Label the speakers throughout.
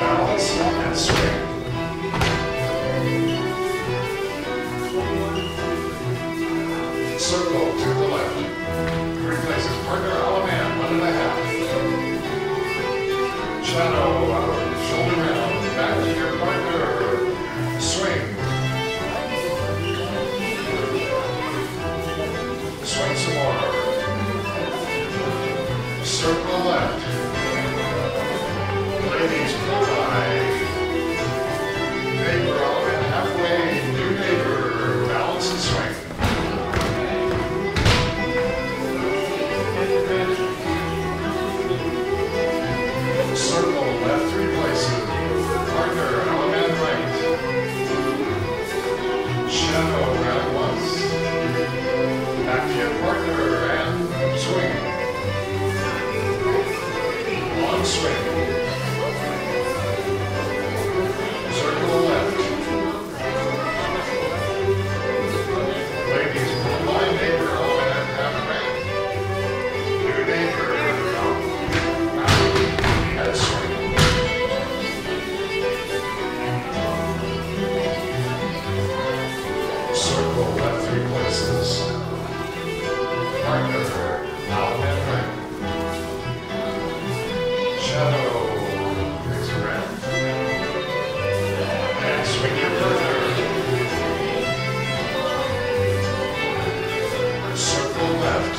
Speaker 1: balance, and swing. Circle to the left. Replaces partner a la man, 1.5. Shadow out, shoulder round, back to your partner. Swing. Swing some more. Circle left. Ladies, pull by. Neighbor, all in halfway. New neighbor, balance and swing. Circle left 3 places. Partner, element right. Shadow round once. Back to your partner and swing. Long swing. Circle left. Ladies, pull by neighbor, element halfway. New neighbor, head swing. Circle left 3 places. Partner, element right. Shadow, mix around. And swing your partner. Circle left.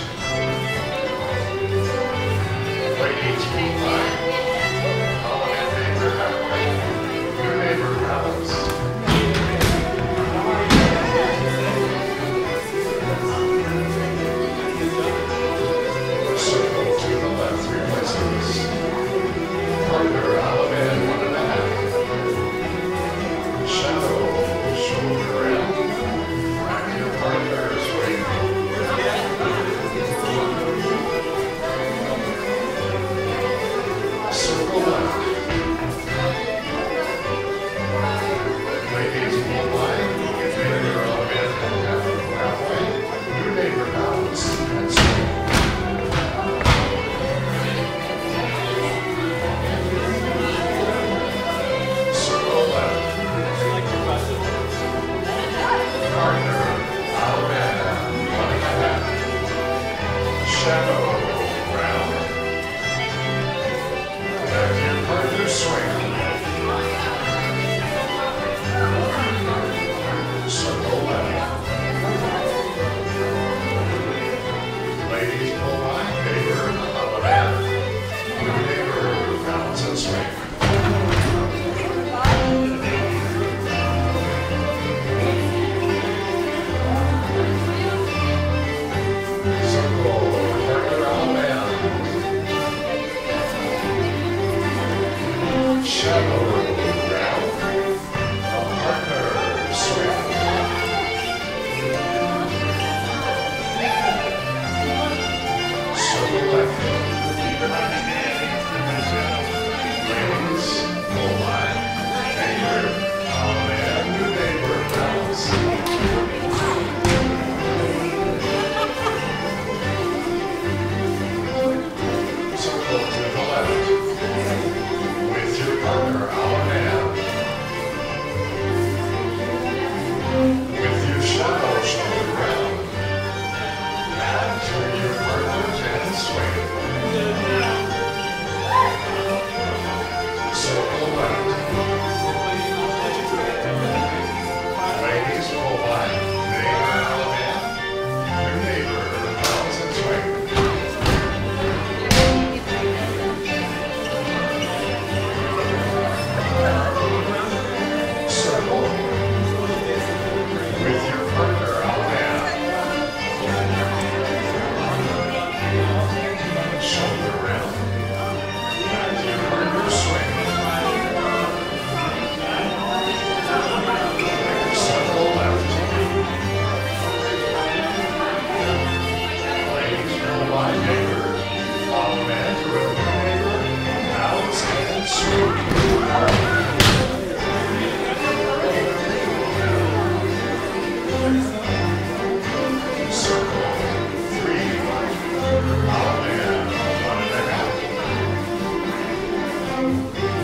Speaker 1: Ladies, pull by. Element neighbor halfway. Your neighbor balance. Circle to the left 3 places. Partner, element 1.5. Shadow, shoulder round. Back to your partner, swing. Circle left. Ladies, pull by. Neighbor, element halfway. New neighbor balance and swing. Circle left. Partner, Alabama, 1.5. Shadow, round. Back to your partner, swing. Circle left. Ladies, pull by, neighbor, Alabama. New neighbor, balance and swing. Circle, partner, Alabama. Shadow, round. Partner, swing. Circle left. Ladies, pull by. Neighbor, Alabama. New neighbor, balance. Circle to the left. With your partner, Alabama. With your shadow, shoulder round. Back to your partners and swing. Circle left. Ladies, pull by. Neighbor, Alabama. Your neighbor, balance and swing. Circle. With your partner, Alabama. Shoulder round. Back to your partner, swing. Circle left. Ladies, pull by neighbor. Alabama to a new neighbor. Balance and swing. Circle 3. Alabama, 1.5.